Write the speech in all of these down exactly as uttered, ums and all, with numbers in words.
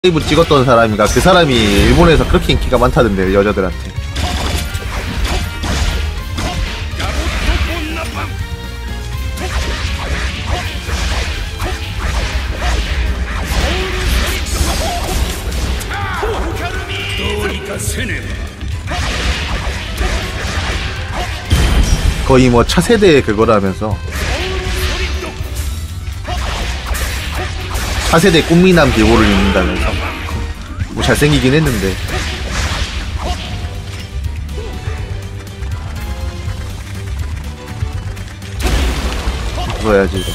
라이브 찍었던 사람이가 그 사람이 일본에서 그렇게 인기가 많다던데 여자들한테. 거의 뭐 차세대 그거라면서 차세대 꽃미남 기호를 입는다면서 뭐 잘생기긴 했는데 그거야지 이거.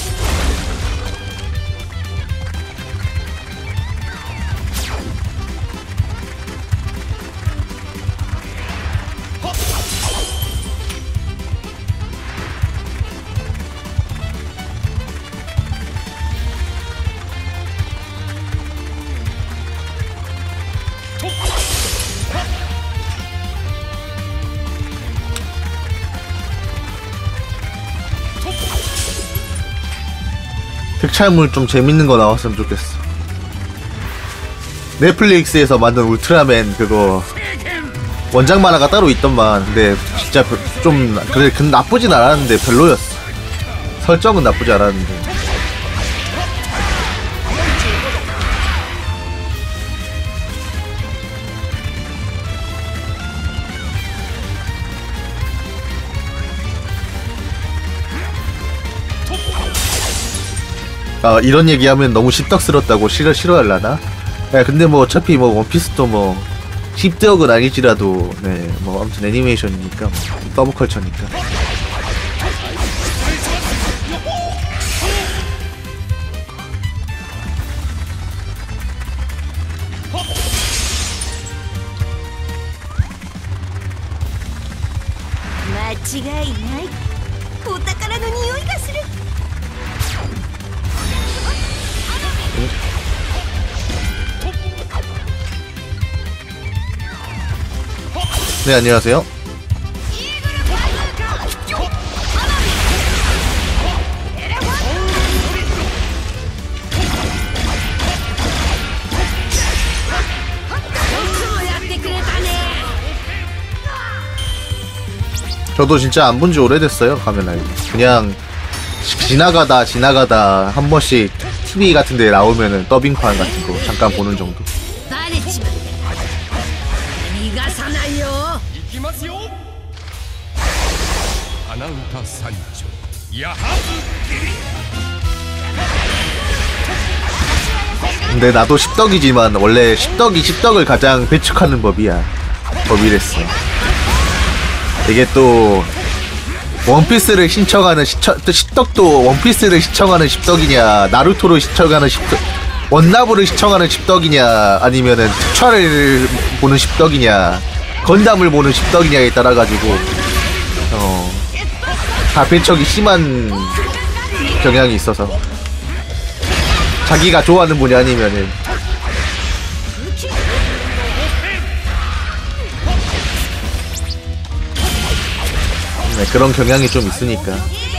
특촬물 좀 재밌는 거 나왔으면 좋겠어. 넷플릭스에서 만든 울트라맨 그거 원작 만화가 따로 있던만. 근데 진짜 좀 그래 그 나쁘진 않았는데 별로였어. 설정은 나쁘지 않았는데. 아, 이런 얘기하면 너무 십덕스럽다고 싫어, 싫어할라나? 야, 근데 뭐 어차피 뭐 원피스도 뭐 십덕은 아니지라도 네, 뭐 아무튼 애니메이션이니까 뭐 서브컬처니까. 네, 안녕하세요. 저도 진짜 안 본 지 오래됐어요, 가면라이브. 그냥 지나가다 지나가다 한 번씩 티비 같은 데 나오면은 더빙판 같은 거 잠깐 보는 정도. 근데 나도 십덕이지만 원래 십덕이 십덕을 가장 배축하는 법이야. 법이랬어. 이게 또 원피스를 신청하는 시청, 또 십덕도 원피스를 시청하는 십덕이냐, 나루토를 시청하는 십덕, 원나블을 시청하는 십덕이냐, 아니면은 특촬을 보는 십덕이냐, 건담을 보는 십덕이냐에 따라 가지고 어, 다 배척이 심한 경향이 있어서 자기가 좋아하는 분이 아니면은. 네, 그런 경향이 좀 있으니까.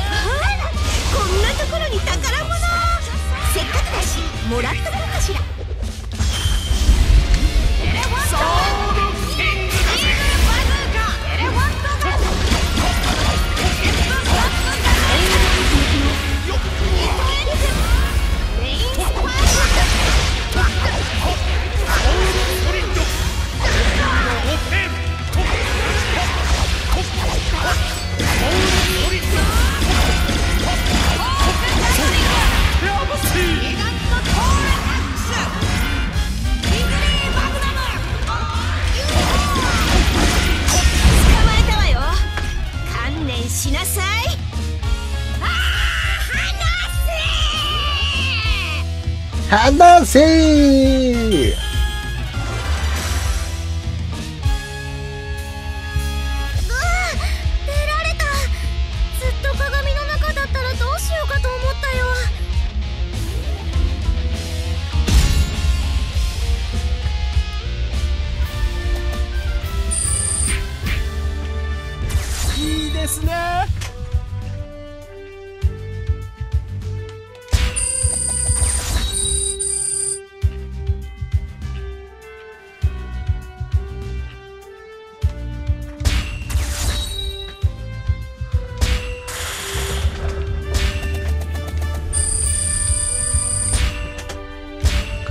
하나세!いいですね。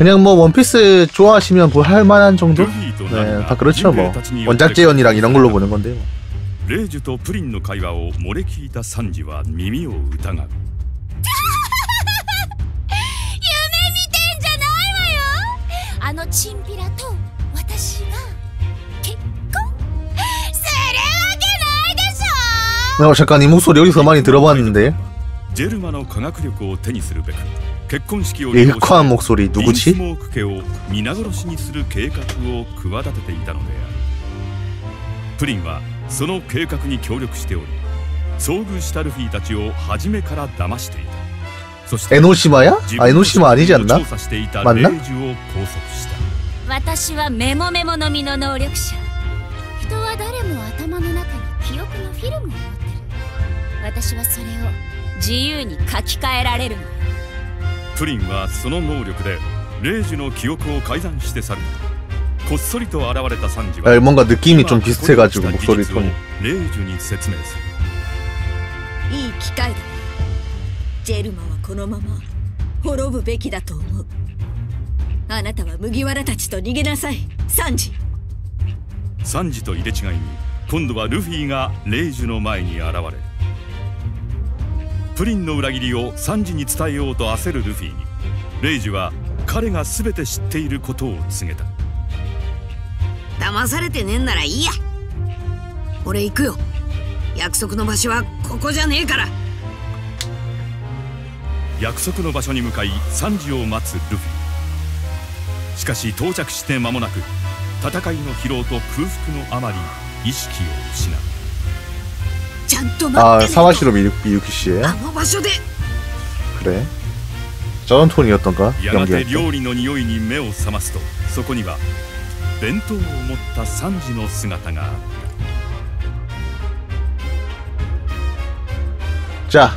그냥 뭐 원피스 좋아하시면 뭐 할만한 정도? 네, 다 그렇죠 뭐. 원작 재현이랑 이런 걸로 보는 건데요. レイジュとプリンの会話を漏れ聞いたサンジは耳を疑う。夢見てんじゃないわよ。あのチンピラと私が結婚するわけないでしょ。 어, 잠깐 이 목소리 어디서 많이 들어봤는데. ジェルマの科学力を手にするべく結婚式を 예익화한 목소리 누구지? リンスモーク家を皆殺しにする計画を企てていたのである。プリンはその計画に協力しており、遭遇したルフィたちを初めから騙していた。そして 에노시마야? 아 에노시마 아니지 않나? 調査していた 맞나? レイジュを拘束した。 私はメモメモの実の能力者。人は誰も頭の中に記憶のフィルムを持ってる。私はそれを自由に書き換えられるの。 プリンはその能力でレイジュの記憶を改ざんして去る。こっそりと現れたサンジは 아, 뭔가 느낌이 좀 비슷해가지고 목소리 톤이. レイジュに説明する。 いい機会だ。ジェルマはこのまま滅ぶべきだと思う。あなたは麦わらたちと逃げなさい、サンジ。 サンジと入れ違いに今度はルフィがレイジュの前に現れる。プリンの裏切りをサンジに伝えようと焦るルフィにレイジュは彼が全て知っていることを告げた。 騙されてねえんならいいや。俺行くよ。約束の場所はここじゃねえから。 約束の場所に向かいサンジを待つルフィ。しかし到着して間もなく戦いの疲労と空腹のあまり意識を失う。 ちゃんと 아 待ってね。 사와시로 미유키 씨예요? あの場所で。 그래? 저런 톤이었던가? やがて 연기할 때? 料理の匂いに目を覚ますとそこには弁当を持ったサンジの姿があった。 자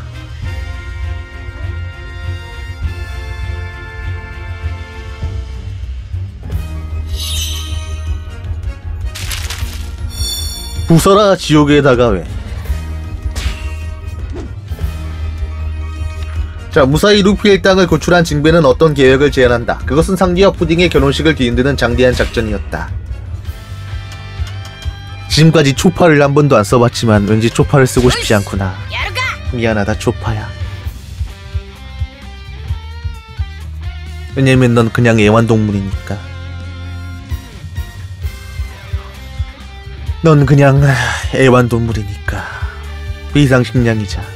부서라 지옥의 다가외. 자, 무사히 루피의 땅을 구출한 징배는 어떤 계획을 제안한다. 그것은 상기와 푸딩의 결혼식을 뒤흔드는 장대한 작전이었다. 지금까지 초파를 한 번도 안 써봤지만 왠지 초파를 쓰고 싶지 않구나. 미안하다 초파야. 왜냐면 넌 그냥 애완동물이니까. 넌 그냥 애완동물이니까. 비상식량이자.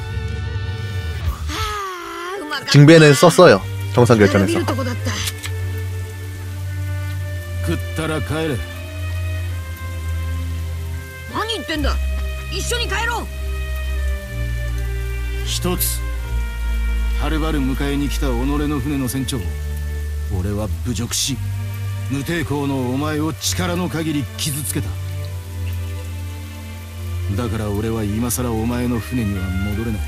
징배는 썼어요. 정상결전에서. 食ったら帰れ。 何言ってんだ。一緒に帰ろう。 一つ。はるばる迎えに来た己の船の船長。俺は侮辱し、無抵抗のお前を力の限り傷つけた。だから俺は今さらお前の船には戻れない。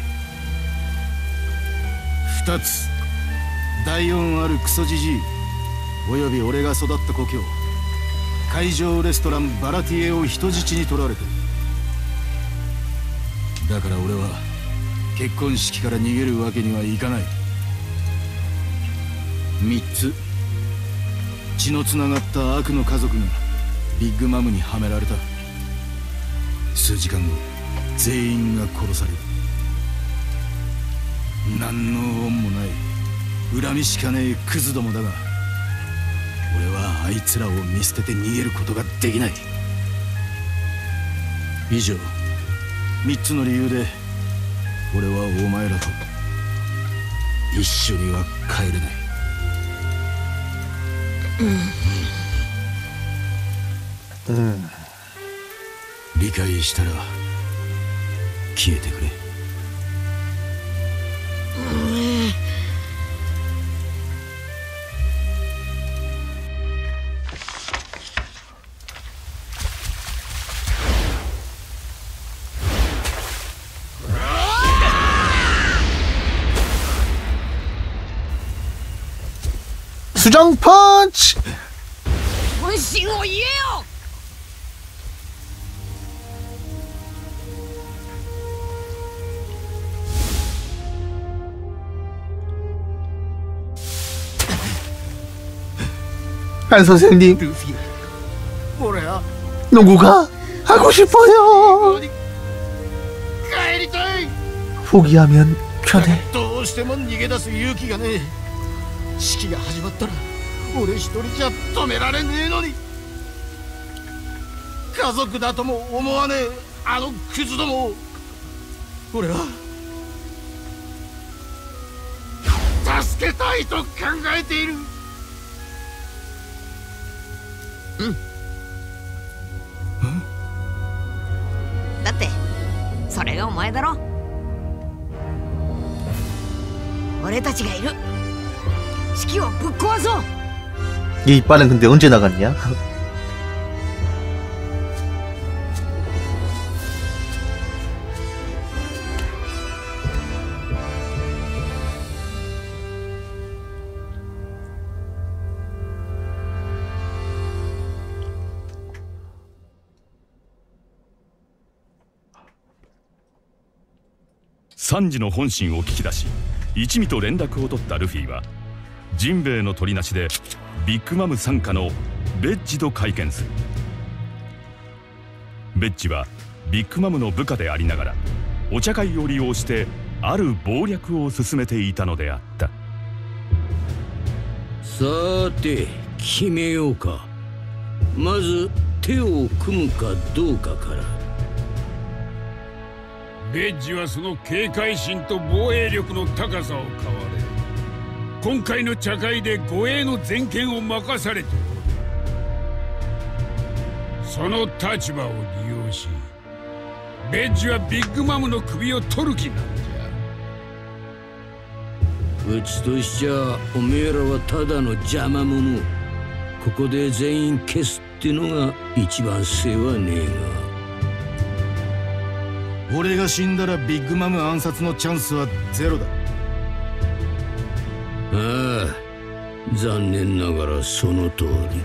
二つ。第四あるクソジジイおよび俺が育った故郷海上レストランバラティエを人質に取られてる。だから俺は結婚式から逃げるわけにはいかない。三つ。血のつながった悪の家族がビッグマムにはめられた。数時間後全員が殺される。何の恩もない恨みしかねえクズどもだが俺はあいつらを見捨てて逃げることができない。以上三つの理由で俺はお前らと一緒には帰れない。 うん、 理解したら消えてくれ。 수정 펀치! 本心を言えよ。 한 선생님, ルフィ俺は 농구가 하고 싶어요. 帰りたい 포기하면 편해. どうしても逃げ出す勇気がねえ式が始まったら俺一人じゃ止められねえのに家族だとも思わねえあのクズどもを俺は助けたいと考えているだってそれがお前だろ俺たちがいる式をぶっ壊そう 이 이빨은 근데 언제 나갔냐? サンジの本心を聞き出し一味と連絡を取ったルフィはジンベエの取りなしでビッグマム傘下のベッジと会見する。ベッジはビッグマムの部下でありながらお茶会を利用してある謀略を進めていたのであった。 さて決めようか。まず手を組むかどうかから。 ベッジはその警戒心と防衛力の高さを買われ今回の茶会で護衛の全権を任されておる。その立場を利用しベッジはビッグマムの首を取る気なんじゃ。 うちとしちゃおめえらはただの邪魔者。ここで全員消すってのが一番世話ねえが。 俺が死んだらビッグマム暗殺のチャンスはゼロだ。 ああ、残念ながらその通り。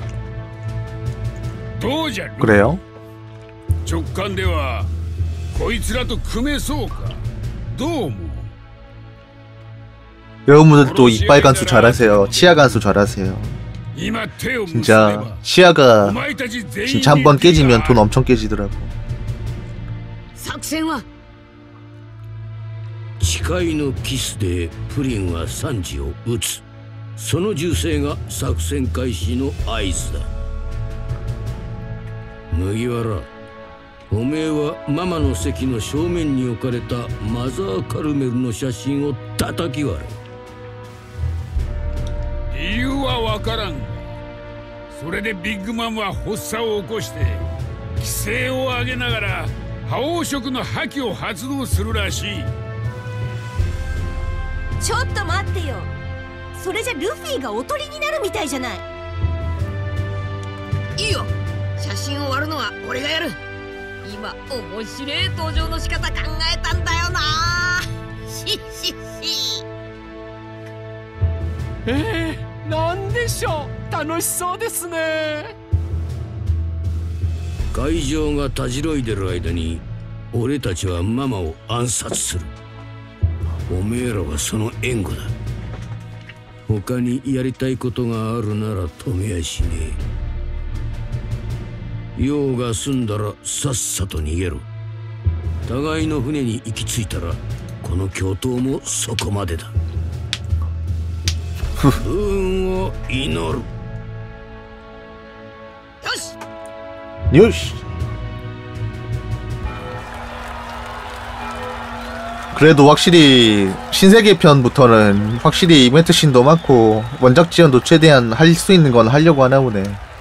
どうじゃ。 그래요? 直感ではこいつらと組めそうか。どう思う? 여러분들도 이빨 간수 잘하세요. 치아 간수 잘하세요. 진짜 치아가 진짜 한 번 깨지면 돈 엄청 깨지더라고. 作戦は誓いのキスでプリンはサンジを撃つ。その銃声が作戦開始の合図だ。麦わら、おめえはママの席の正面に置かれたマザーカルメルの写真を叩き割れ。 理由はわからんが、それでビッグマムは発作を起こして規制を上げながら覇王色の覇気を発動するらしい。 ちょっと待ってよ。それじゃルフィがおとりになるみたいじゃない。いいよ、写真を割るのは俺がやる。今面白い登場の仕方考えたんだよな。ししし。 えー、なんでしょう。楽しそうですね。 会場がたじろいでる間に俺たちはママを暗殺する。おめえらはその援護だ。他にやりたいことがあるなら止めやしねえ。用が済んだらさっさと逃げろ。互いの船に行き着いたらこの共闘もそこまでだ。不運を祈る。 よしよし. 그래도 확실히 신세계 편부터는 확실히 이벤트 씬도 많고 원작 지원도 최대한 할 수 있는 건 하려고 하나 보네.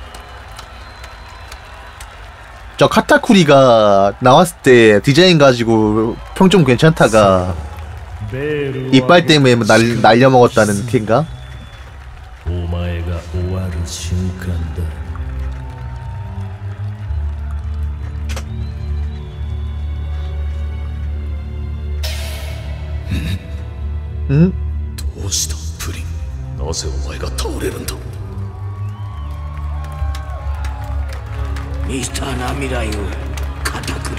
저 카타쿠리가 나왔을 때 디자인 가지고 평 좀 괜찮다가 이빨 때문에 날, 날려먹었다는 티인가? 응? どうしたプリン。なぜお前が倒れるんだ。 ミスターな未来をカタク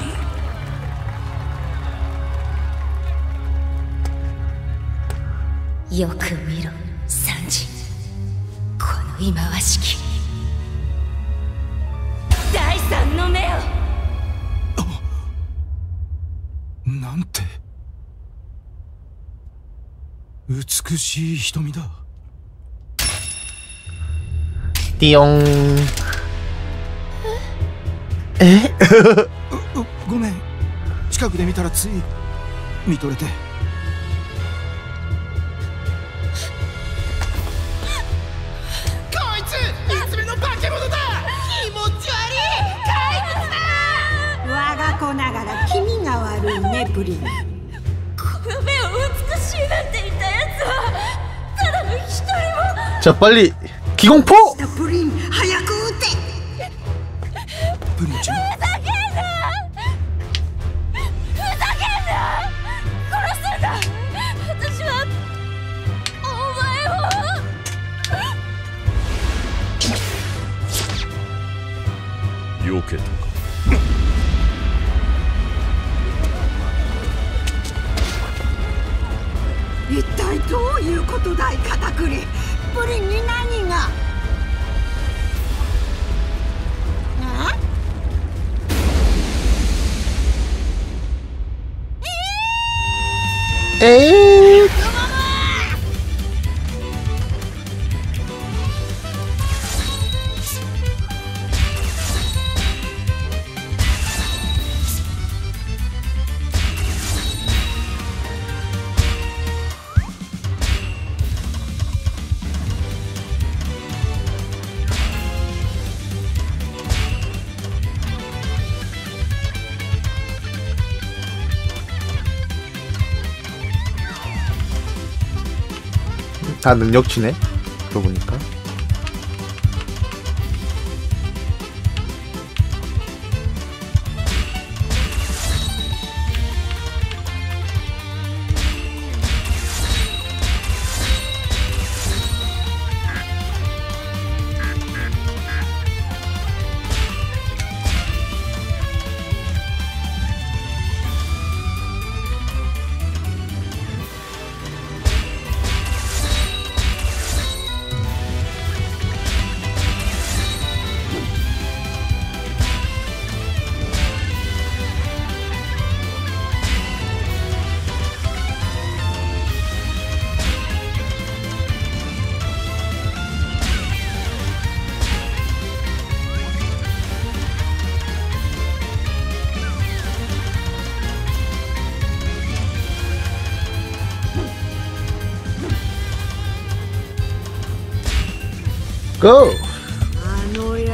リ。よく見ろサンジ、この忌まわしき第三の目を。 なんて美しい瞳だ。 ティヨン。えごめん、近くで見たらつい見とれて。 こいついつめの化け物だ。気持ち悪い怪物だ。 我が子ながら気味が悪いねプリン。 この目を美しいなんて言ったやつはただの一人も。 자 빨리 기공포! プリン早く撃て。 プリンちゃん、 ふざけんなふざけんな殺すんだ。私はお前を。 避けたか。 一体どういうことだいカタクリ。プリンに何が。 えー다 능력치네. 그러고 보니까. 고! あの野郎、よ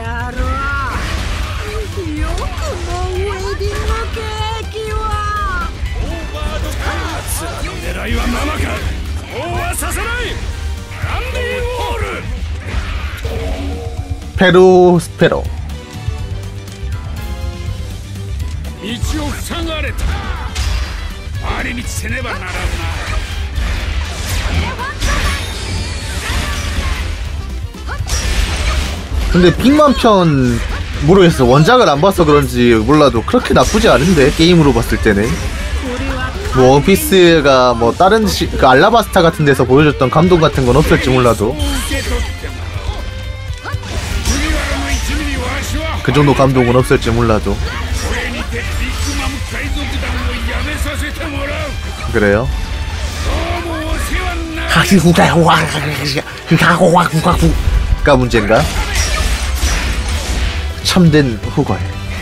くもウェディングケーキは。 オーバードカーツの狙いはママか。そうはさせない。ランディーウォール。 페루 스페로. 道を塞がれた。回り道せねばならんな。 근데 빅만 편 모르겠어. 원작을 안 봐서 그런지 몰라도 그렇게 나쁘지 않은데 게임으로 봤을 때는. 뭐 원피스가 뭐 다른 시, 그 알라바스타 같은 데서 보여줬던 감동 같은 건 없을지 몰라도 그 정도 감동은 없을지 몰라도 그래요? 가 문제인가? 참된 후걸.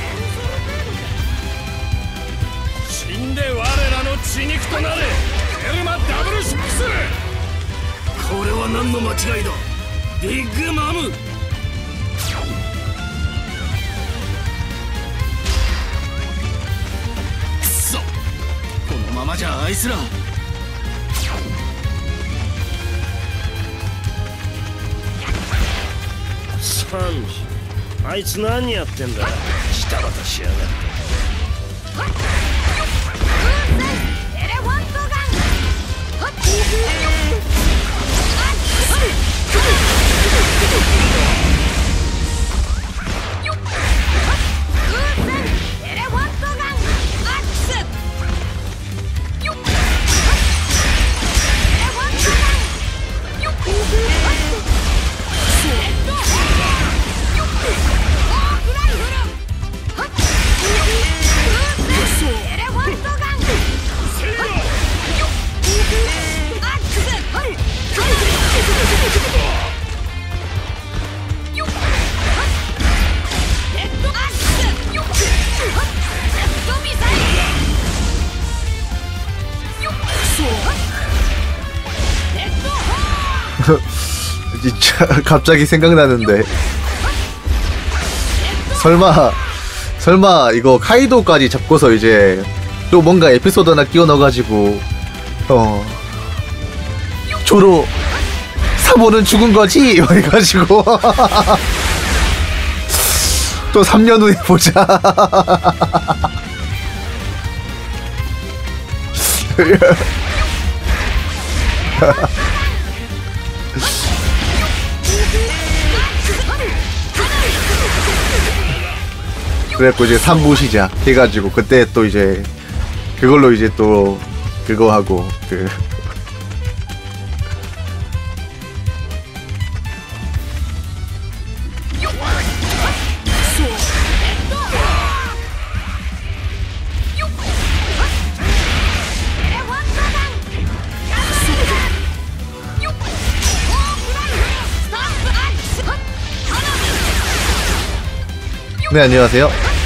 死んで我らの血肉となれ。エルマダブルシックス。これは何の間違いだ。ビッグマム。くそ、このままじゃあいつら。 サンジ、あいつ何やってんだ。ジタバタしやがって。 エレファントガン。 진짜 갑자기 생각나는데 설마 설마 이거 카이도까지 잡고서 이제 또 뭔가 에피소드 하나 끼워 넣어가지고 어 조로 사모는 죽은 거지? 이래가지고 또 삼 년 후에 보자. 그래갖고 이제 삼 부 시작 해가지고 그때 또 이제 그걸로 이제 또 그거 하고 그 네, 안녕하세요.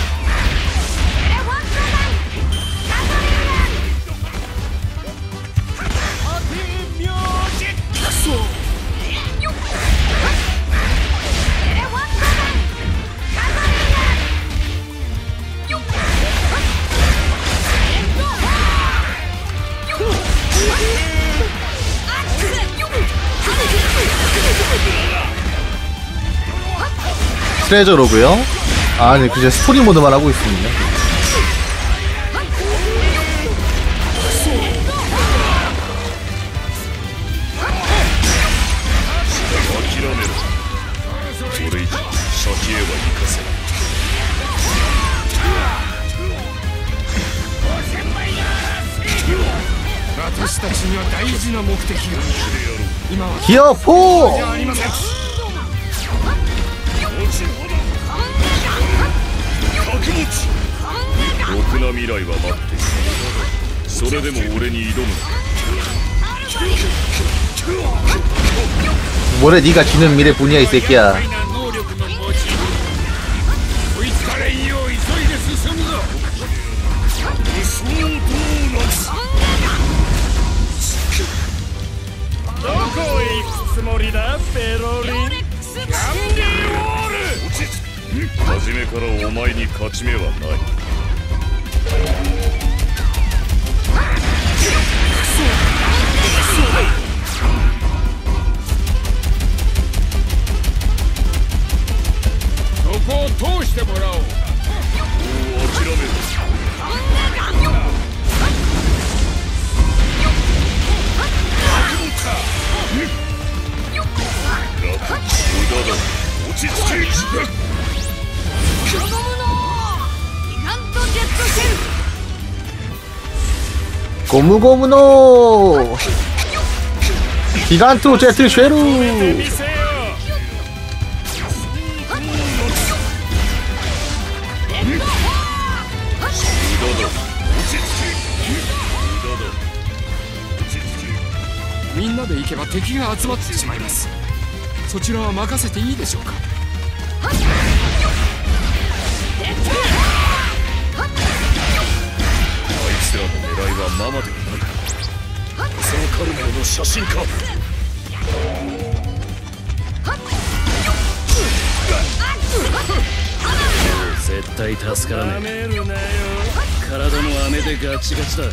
트레저로고요. 아니 그냥 스토리 모드만 하고 있습니다. 기어포! 뭐래 니가 지는 미래뿐이야 이 새끼야. 고무고무노 기간토 제트 쉐루. みんなで行けば敵が集まってしまいます。そちらは任せていいでしょうか。 狙いはママではなくそのカルメルの写真か。絶対助からねえ。体も雨でガチガチだ。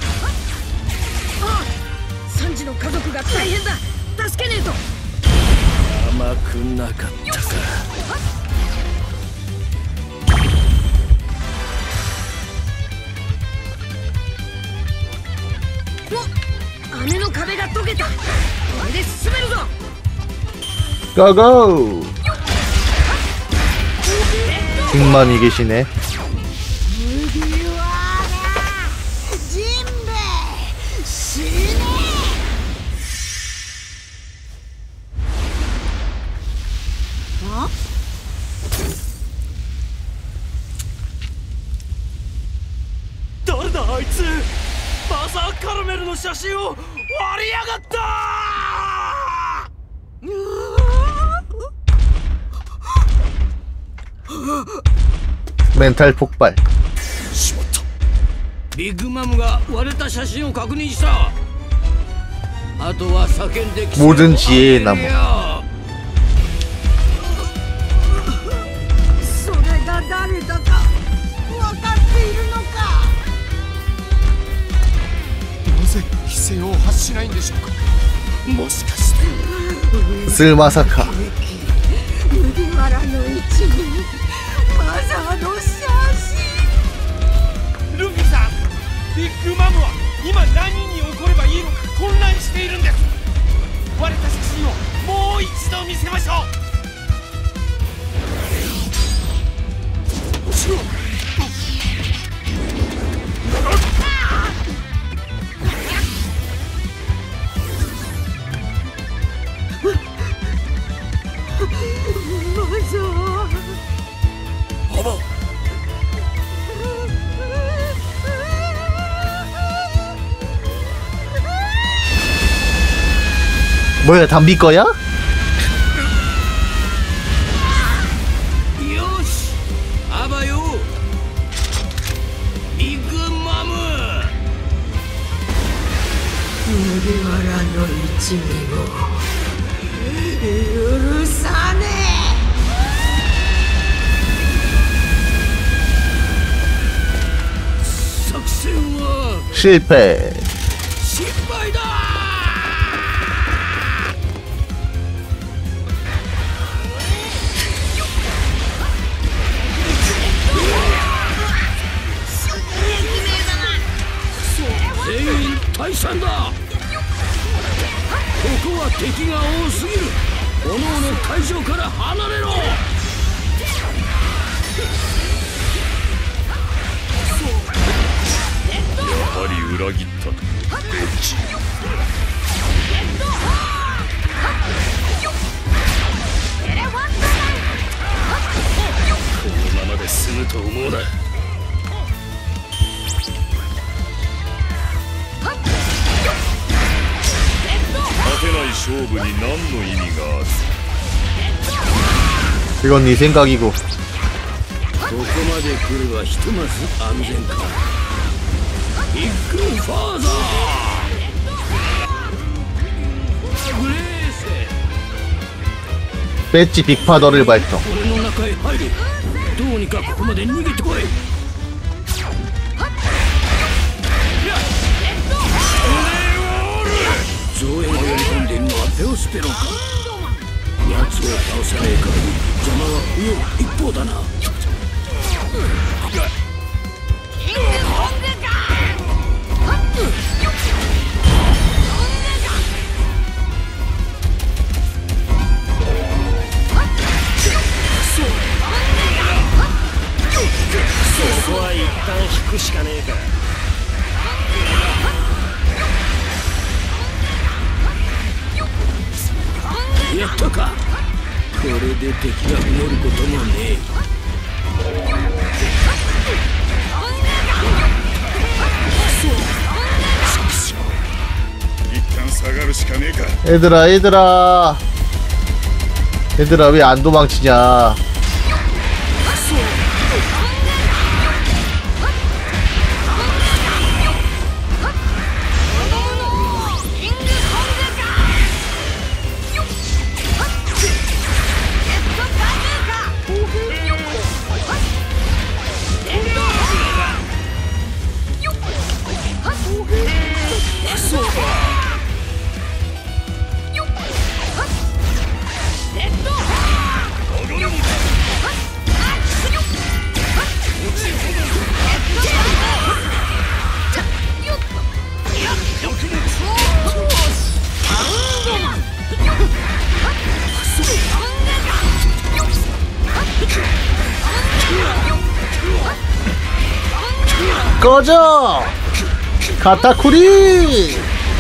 サンジの家族が大変だ。助けねえと。 甘くなかったか。 姉の壁が溶けた。これで進めるぞ。 ゴーゴー. 빅만이 계시네. 어? 誰だあいつ。マザーカルメルの写真を割りやがった。 멘탈 폭발. ビッグマムが割れた写真を確認した。あとは叫んで 모든 지혜의 나무. 声を発しないんでしょうか。もしかしてスまさか麦わらの一味マザーの写真。 ルフィさん、ビッグマムは今何に怒ればいいのか混乱しているんです。我たちにをもう一度見せましょう。 뭐야, 담비 거야? よし、あばよ、ビッグマム。 麦わらの一味を許さねえ。作戦は 실패. 失敗だ。全員退散だ。ここは敵が多すぎる。おのおの会場から離れろ。 やはり裏切ったベッジ。このままで済むと思うな。勝てない勝負に何の意味がある。 이건 네 생각이고. ここまで来ればひとまず安全か。ビッグファーザーグレース 배지 빅파더를 발동. 俺の中へ入れ。どうにかここまで逃げてこい。増援をやり込んでいるのはペオスペロか。奴を倒さねえから邪魔は不要一方だな。 ここは一旦引くしかねえか。 やったか。これで敵が増えることもねえ。 一旦下がるしかねえか。 얘들아 얘들아 얘들아 왜 안 도망치냐. 꺼져! 카타쿠리!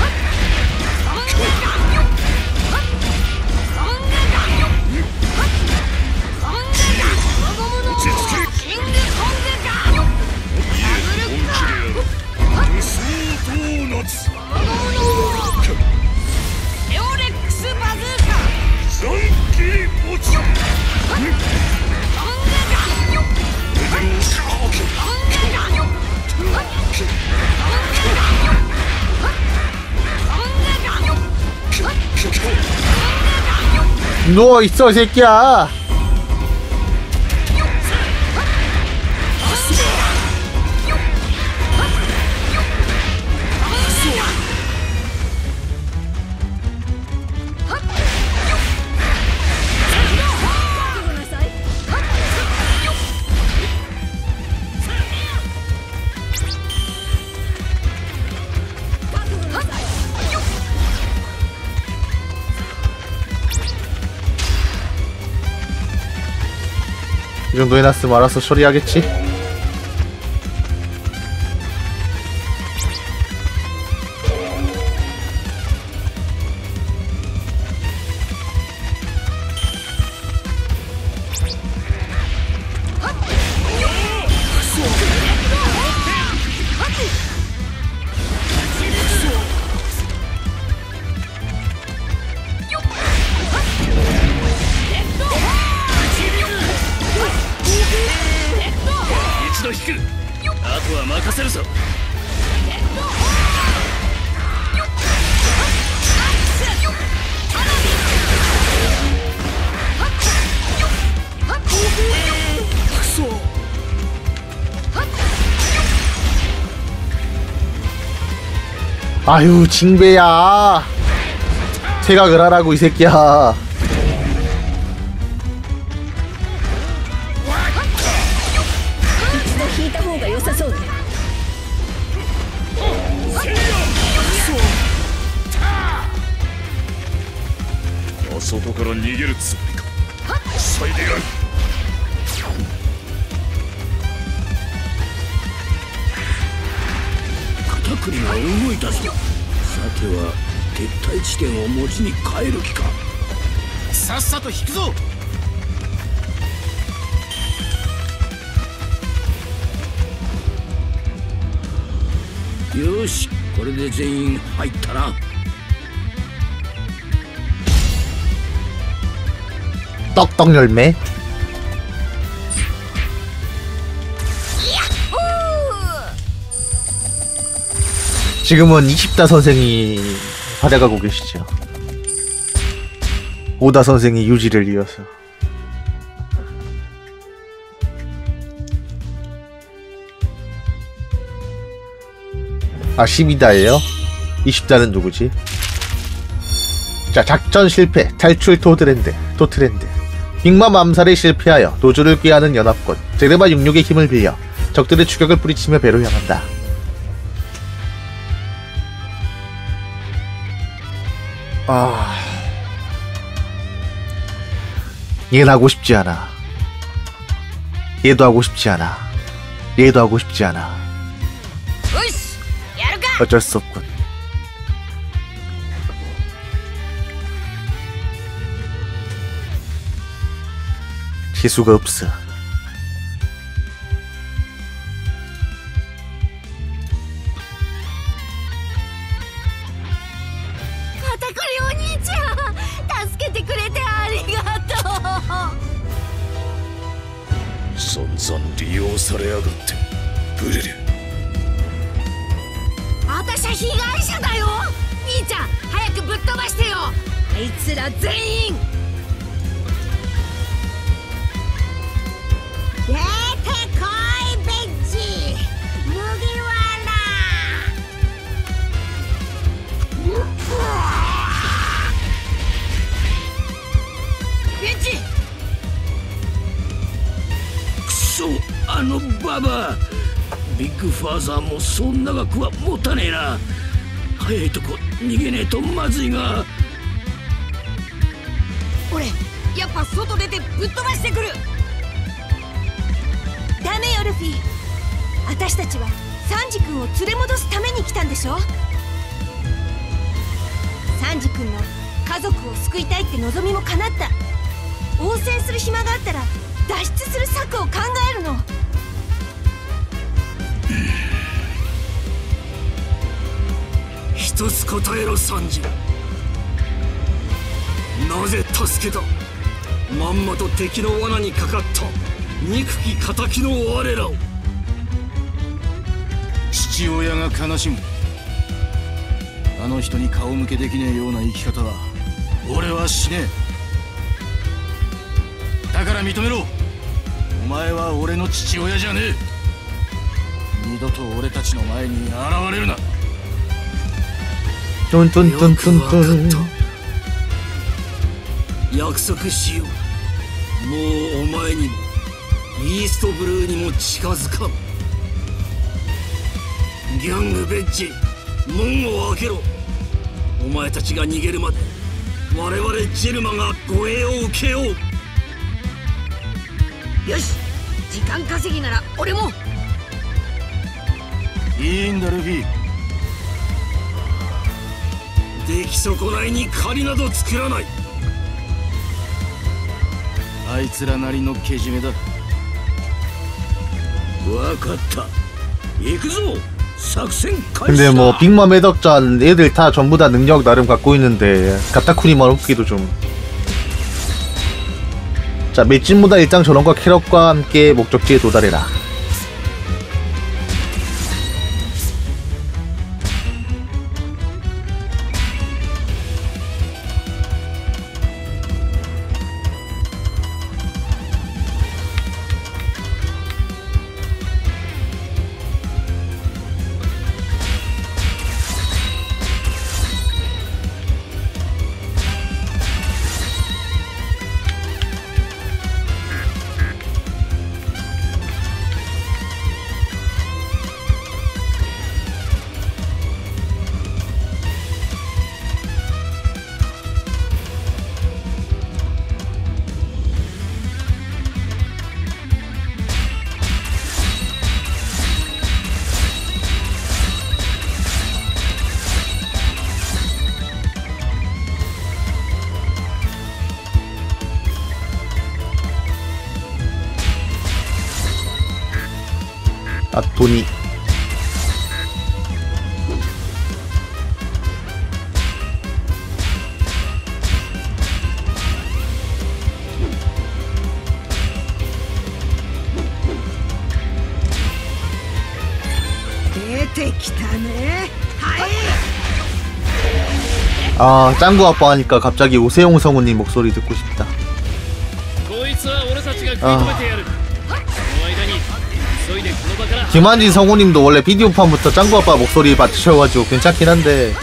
누워있어 이 새끼야. 이 정도 해놨으면 알아서 처리하겠지? 아유 징배야 생각을 하라고 이 새끼야. さっさと引くぞ。 よし、これで全員入ったな。 떡떡 열매. 지금은 이십다 선생이 받아가고 계시죠. 오다 선생이 유지를 이어서. 아 십이다예요? 이십다는 누구지? 자, 작전 실패, 탈출 토트랜드, 토트랜드. 빅맘 암살에 실패하여 도주를 꾀하는 연합군 제르마 육육의 힘을 빌려 적들의 추격을 뿌리치며 배로 향한다. 아... 얘는 하고 싶지 않아. 얘도 하고 싶지 않아. 얘도 하고 싶지 않아. 어쩔 수 없군. 재수가 없어. ビッグファーザーもそん長くは持たねえな。早いとこ逃げねえとまずいが。 俺やっぱ外出てぶっ飛ばしてくる。ダメよルフィ、私たちはサンジ君を連れ戻すために来たんでしょ。サンジ君の家族を救いたいって望みも叶った。応戦する暇があったら脱出する策を考えるの。 一つ答えろサンジ。なぜ助けた。まんまと敵の罠にかかった憎き仇の我らを。父親が悲しむ。あの人に顔向けできねえような生き方は俺はしねえ。だから認めろ。お前は俺の父親じゃねえ。二度と俺たちの前に現れるな。 トントントントントン。 約束しよう。もうお前にもイーストブルーにも近づかん。ギャングベッジ、門を開けろ。お前たちが逃げるまで我々ジェルマが護衛を受けよう。 よし、時間稼ぎなら俺も。 いいんだルフィ。 出来損ないに借りなど作らない。 あいつらなりのけじめだ。 わかった。行くぞ. 근데 뭐 빅맘 해적전 애들 다 전부 다 능력 나름 갖고 있는데 가타쿠니만 없기도 좀. 자, 맷진보다 일장 전원과 캐럿과 함께 목적지에 도달해라. 아, 돈이. 아, 짱구 아빠 하니까 갑자기 오세용 성우님 목소리 듣고 싶다. 아. 김한진 성우님도 원래 비디오판부터 짱구 아빠 목소리 맞추셔가지고 괜찮긴 한데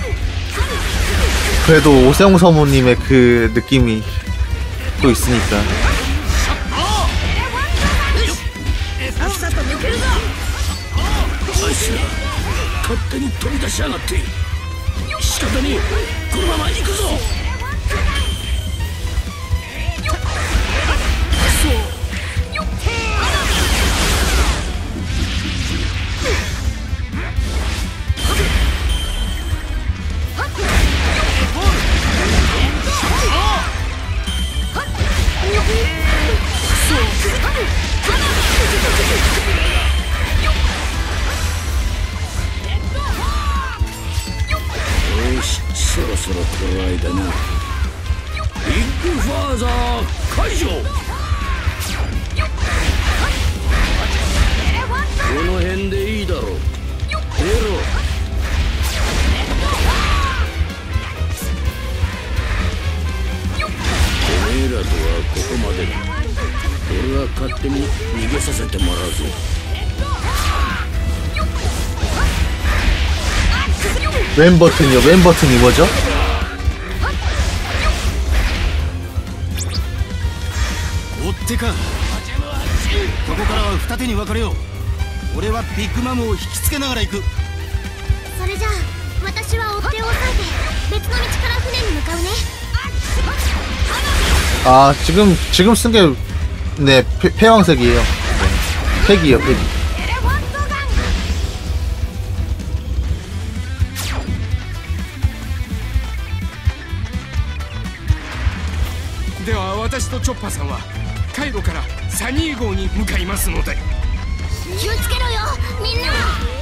그래도 오세용 성우님의 그 느낌이 또 있으니까. 왼 버튼이요? 왼 버튼이 뭐죠? 어때까? ここからは二手に分かれよう。俺はビッグマムを引きつけながら行く。 それじゃあ私は追っ手を押さえて別の道から船に向かうね。 아, 지금 지금 쓴 게 네, 폐, 폐왕색이에요. 팩이에요, 팩이. では私とチョッパーさんはカイロからサニー号に向かいますので。 気をつけろよみんな。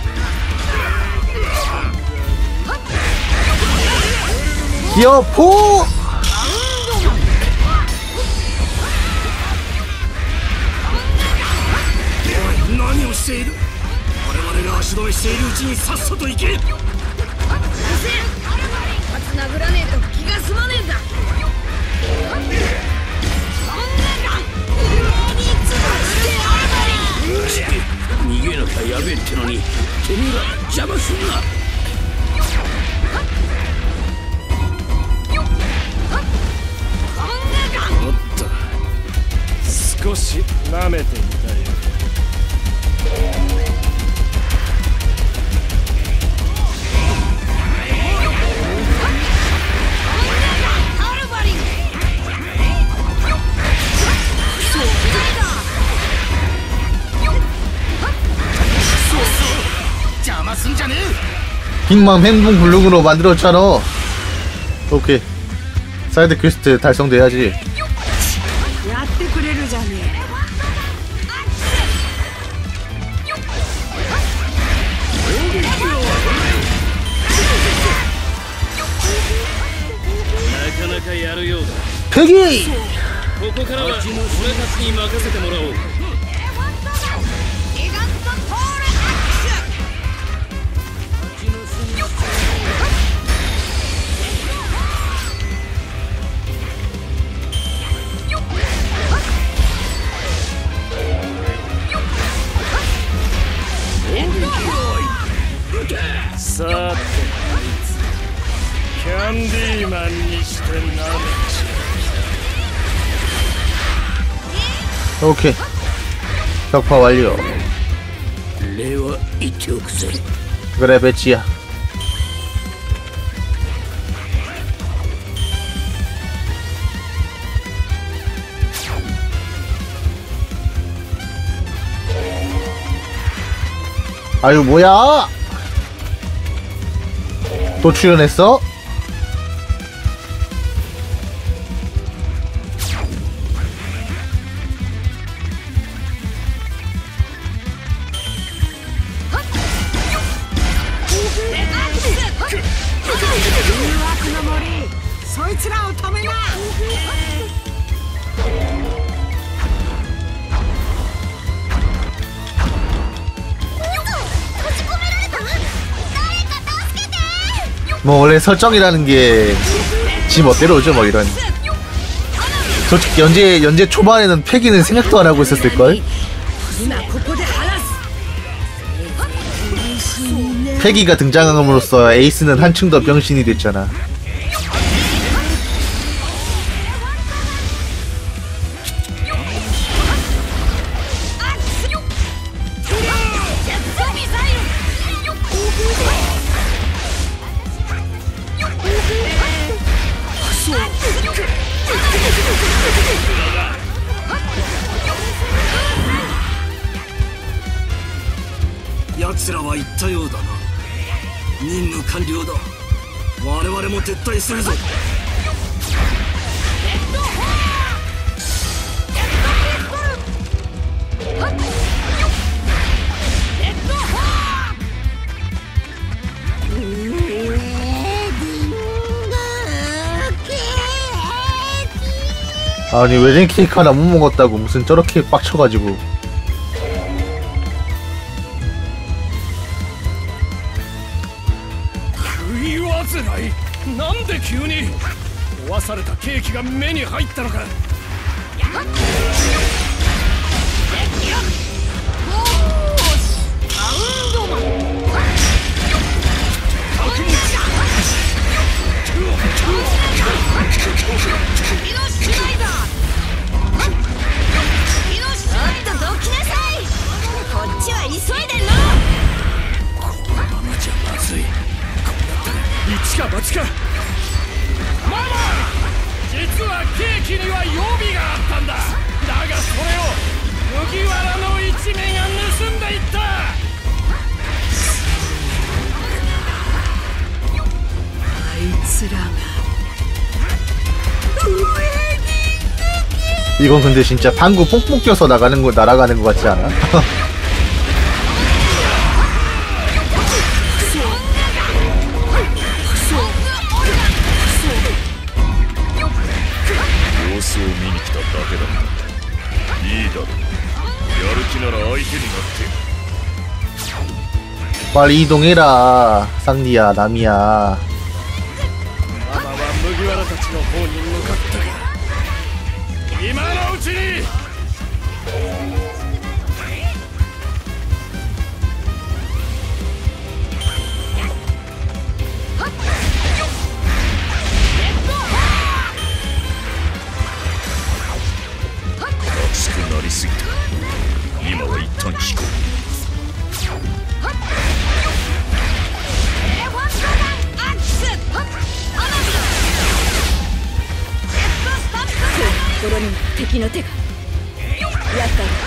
여포! 何をしている。我々が足止めしているうちにさっさと行け。 まず殴らねえと気が済まねえんだ。 逃げなきゃやべえってのにてめえら邪魔すんな。 おっと少し舐めてみたい。 빅맘 행동 블록으로 만들었잖아. 오케이. 사이드 퀘스트 달성돼야지. やってくれるじゃねえ。 なかなかやるようだ。 ペギー。 ここからは俺たちに任せてもらおう。 さてあいつキャンディーマンにしてなめち 오케이. 격파 완료. 礼は言っておくぜ。 그래 배치야. 아유 뭐야? 또 출연했어? 뭐 원래 설정이라는 게 지 멋대로죠 뭐 이런. 솔직히 연재 연재 초반에는 패기는 생각도 안 하고 있었을 걸. 패기가 등장함으로써 에이스는 한층 더 병신이 됐잖아. 奴らは言ったようだな。任務完了だ。我々も撤退するぞ。 아니 웨딩 케이크 하나 못 먹었다고 무슨 저렇게 빡쳐가지고. なんで急に壊されたケーキが目に入ったのか。一か八か。ママ、実はケーキには予備があったんだ。だがそれを麦わらの一味が盗んでいった。 あいつらが 이건 근데 진짜 방구 뽕뽕 껴서 나가는 거 날아가는 것 같지 않아? 빨리 이동해라 쌍리야 남이야. ママは麦わらたちの方に向かったが今のうちに。 熱くなりすぎた。今は一旦引こう。 心にも敵の手が。やったら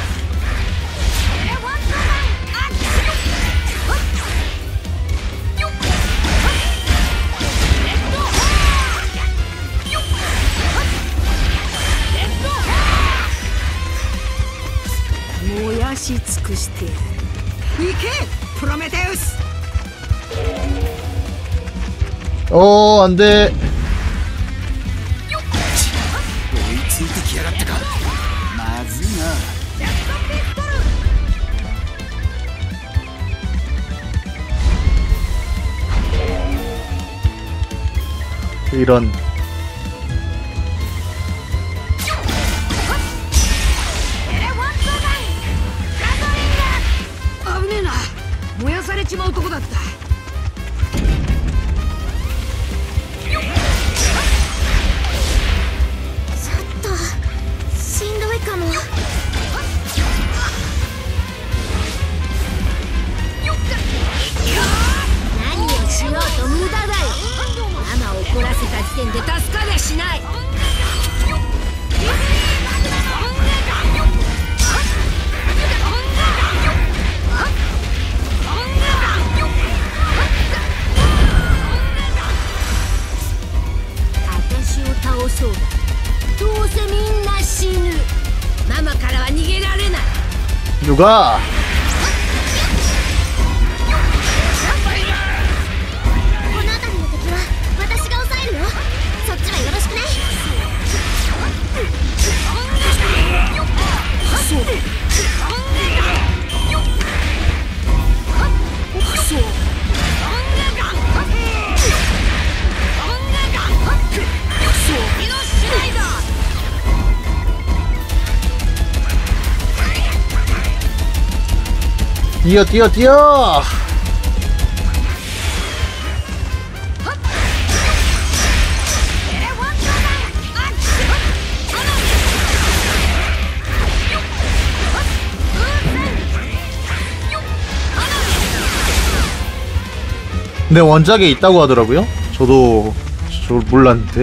燃やし尽くしてやる。行けプロメテウス。 어, 안 돼. 追いついてきやがったか。まずいな。 이런. 危ねえな。燃やされちまうとこだった。 何をしようと無駄だよ。ママを怒らせた時点で助かりゃしない。私を倒そうだ。どうせみんな死ぬ。ママからは逃げられない。 누가? この辺りの敵は私が抑えるよ。そっちはよろしくね。 뛰어 뛰어 뛰어. 근데 원작에 있다고 하더라고요. 저도 저 몰랐는데.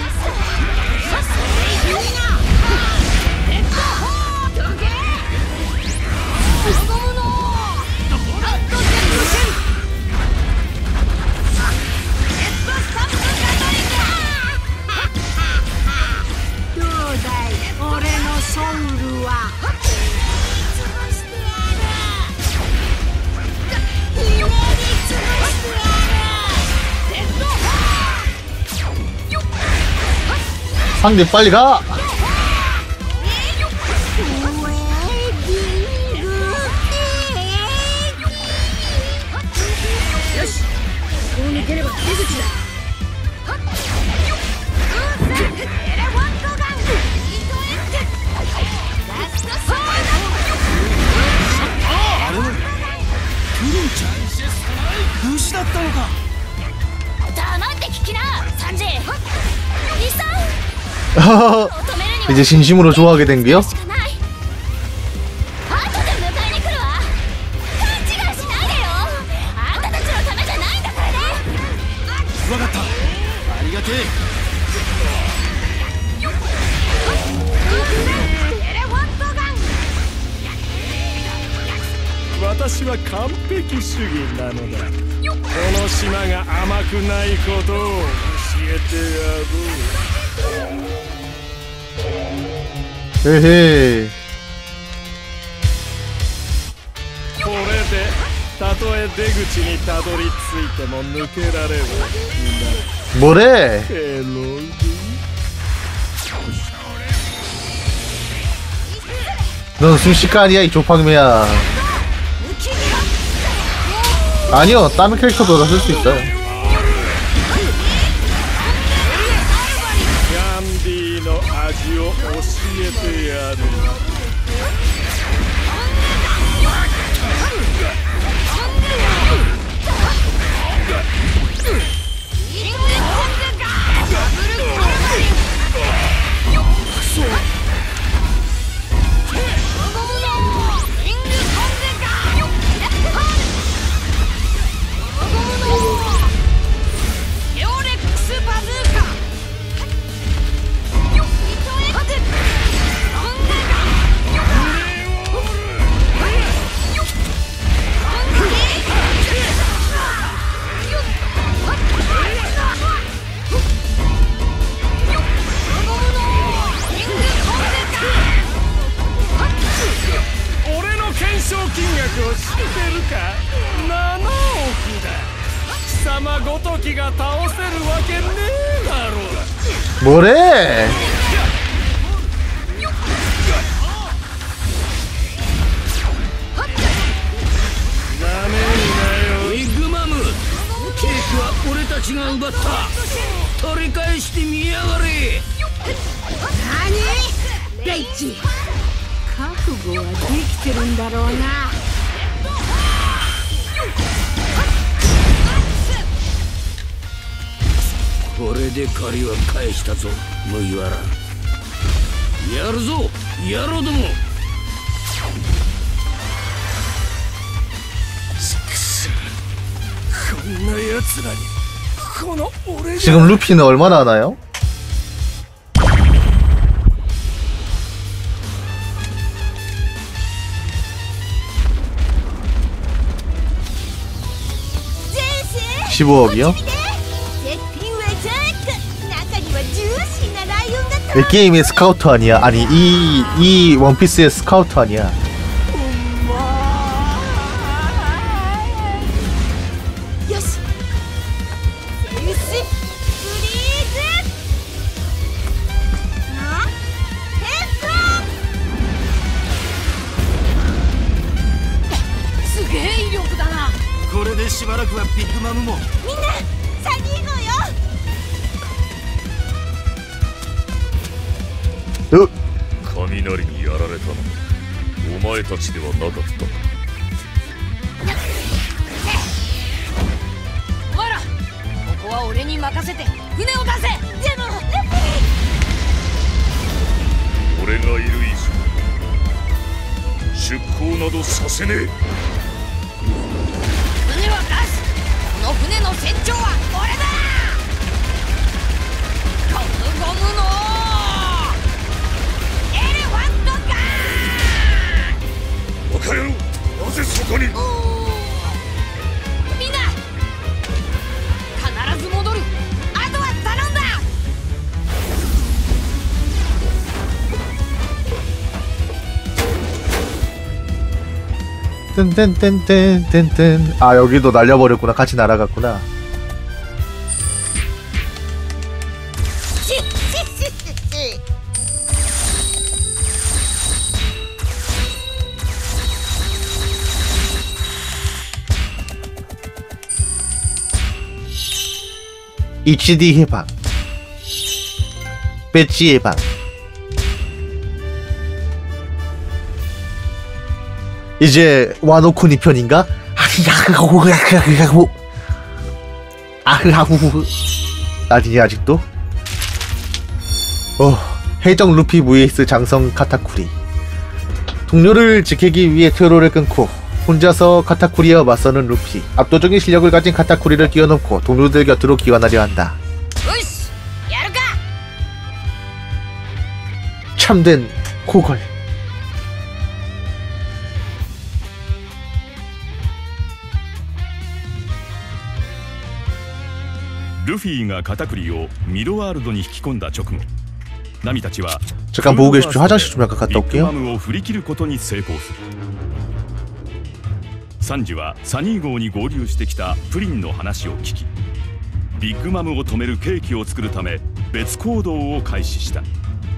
상대 빨리 가. 이제 진심으로 좋아하게 된게요? 私は完璧主義なのだ。この島が甘くないことを教えてやろう。 헤헤. これでたとえ出口にたどり着いても抜けられる。 뭐래? 넌 순식간이야 이 조팡매야. 아니요, 다른 캐릭터도 다 쓸 수 있어요. 味を教えてやる。 バズーカ償金額を知ってるか？ななおくだ。貴様ごときが倒せるわけねえだろう。 뭐래? 빅맘! 케이크は俺たちが奪った。取り返してみやがれ。 何？レイチ、覚悟はできてるんだろうな。 これで借りは返したぞ、麦わら。やるぞ、野郎ども。 こんな奴らにこの俺が。 지금 루피는 얼마나 하나요? 십오억이요? 이 게임의 스카우트 아니야? 아니 이, 이 원피스의 스카우트 아니야? 으! 雷にやられたのもお前たちではなかった。 お前ら、ここは俺に任せて船を出せ。でも俺がいる以上出航などさせねえ。 船は出す。この船の船長は俺だ。ゴムゴムのバカ野郎、なぜそこに。 みんな必ず戻る。あとは頼んだ。 뜬뜬뜬뜬뜬뜬 아 여기도 날려버렸구나. 같이 날아갔구나. 에이치디 해방, 배지 해방. 이제 와노쿠니 편인가? 아흐하구후 아니냐 아직도? 어, 해적 루피 vs 장성 카타쿠리. 동료를 지키기 위해 퇴로를 끊고 혼자서 카타쿠리와 맞서는 루피. 압도적인 실력을 가진 카타쿠리를 뛰어넘고 동료들 곁으로 기원하려 한다. 참된 고걸. 루피가 카타쿠리を ミドワールドに引き込んだ直後、ナミたちは 잠깐 보고 계십시오. 화장실 좀 잠깐 갔다 올게요. ビッグマムを振り切ることに成功する。サンジはサニー号に合流してきたプリンの話を聞き、ビッグマムを止めるケーキを作るため別行動を開始した。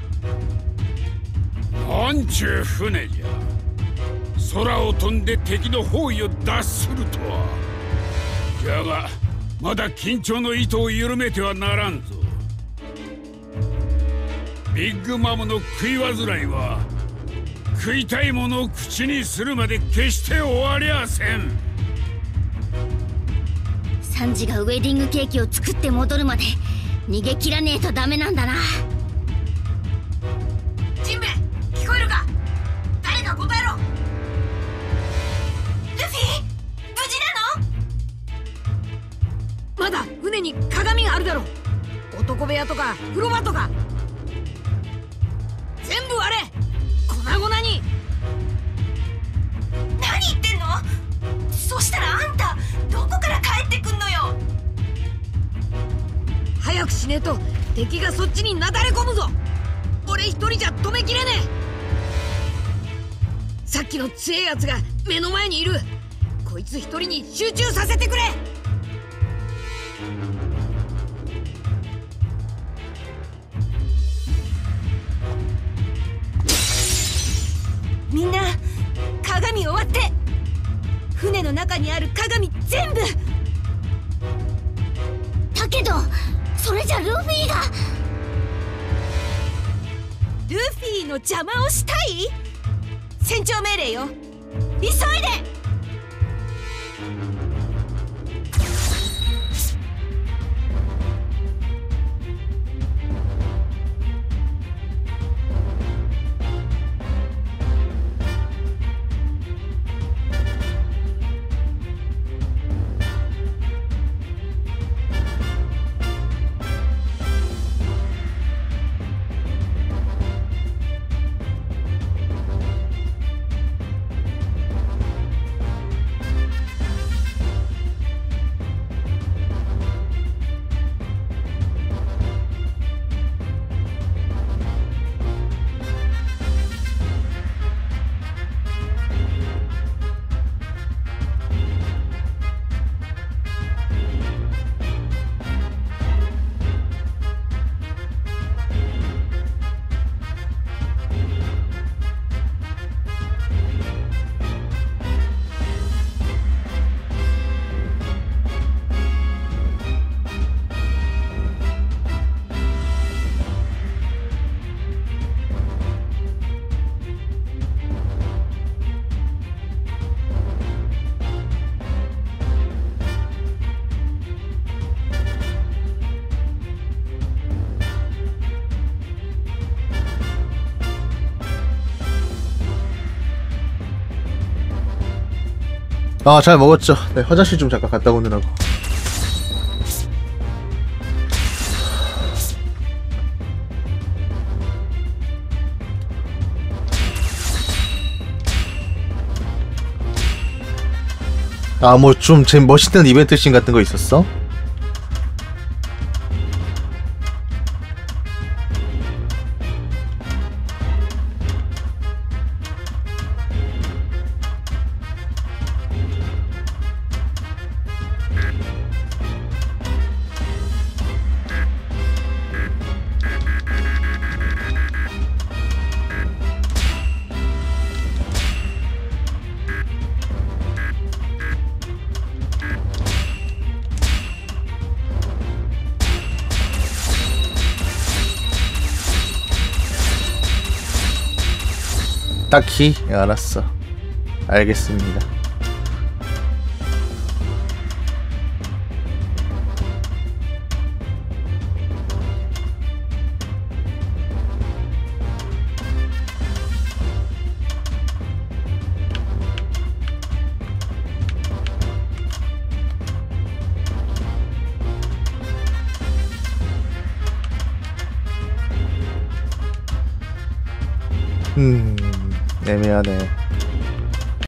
なんちゅう船じゃ。空を飛んで敵の包囲を脱するとは。じゃがまだ緊張の糸を緩めてはならんぞ。ビッグマムの食い煩いは食いたいものを口にするまで決して終わりゃせん。 サンジがウェディングケーキを作って戻るまで逃げ切らねえとダメなんだな。 ジンベ、聞こえるか？誰か答えろ。ルフィ、無事なの？まだ船に鏡があるだろ。男部屋とか風呂場とか全部割れ、粉々に。何言ってんの？そしたらあんたどこから帰ってくんのよ。早くしねえと敵がそっちになだれ込むぞ。俺一人じゃ止めきれねえ。さっききの強いやつが目の前にいる。こいつ一人に集中させてくれ。みんな鏡を割って。船の中にある鏡全部。 だけどそれじゃルフィが。 ルフィの邪魔をしたい？船長命令よ。急いで。 아, 잘 먹었죠. 네, 화장실 좀 잠깐 갔다 오느라고. 아, 뭐 좀 제 멋있는 이벤트 씬 같은 거 있었어? 딱히? 예, 알았어. 알겠습니다. 음... 애매하네.